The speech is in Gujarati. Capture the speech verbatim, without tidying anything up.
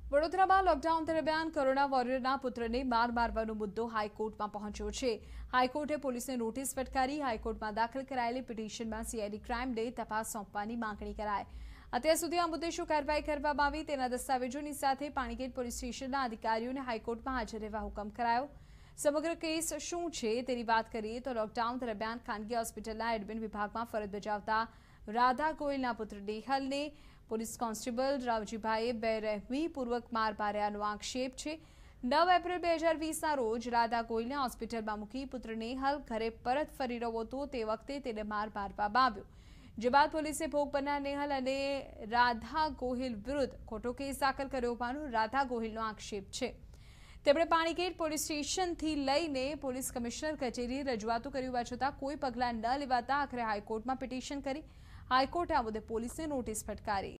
વડોદરામાં લોકડાઉન દરમિયાન કોરોના વોરિયરના પુત્રને માર મારવાનો મુદ્દો હાઈકોર્ટમાં પહોંચ્યો છે। હાઈકોર્ટે પોલીસને નોટિસ ફટકારી હાઈકોર્ટમાં દાખલ કરાયેલી પિટિશનમાં સીઆઈડી ક્રાઇમને તપાસ સોંપવાની માંગણી કરાઈ। અત્યાર સુધી આ મુદ્દે શું કાર્યવાહી કરવામાં આવી તેના દસ્તાવેજોની સાથે પાણીગેટ પોલીસ સ્ટેશનના અધિકારીઓને હાઈકોર્ટમાં હાજર રહેવા હુકમ કરાયો। સમગ્ર કેસ શું છે તેની વાત કરીએ તો લોકડાઉન દરમિયાન ખાનગી હોસ્પિટલના એડમિન વિભાગમાં ફરજ બજાવતા રાધા ગોયલના પુત્ર નેહલને પોલીસ કોન્સ્ટેબલ રાવજીભાઈએ બેરહેમીપૂર્વક માર માર્યાનો આક્ષેપ છે। નવ એપ્રિલ બે હજાર વીસના રોજ રાધા ગોયલને હોસ્પિટલમાં મૂકી પુત્ર નેહલ ઘરે પરત ફરી રહ્યો હતો તે વખતે તેને માર મારવામાં આવ્યો, જે બાદ પોલીસે ભોગ બનનાર નેહલ અને રાધા ગોહિલ વિરુદ્ધ ખોટો કેસ દાખલ કર્યો હોવાનો રાધા ગોહિલનો આક્ષેપ છે। તેમણે પાણીગેટ પોલીસ સ્ટેશનથી લઈને પોલીસ કમિશનર કચેરીએ રજૂઆતો કરી હોવા છતાં કોઈ પગલાં ન લેવાતા આખરે હાઈકોર્ટમાં પિટિશન કરી હાઈકોર્ટે આ મુદ્દે પોલીસને નોટિસ ફટકારી।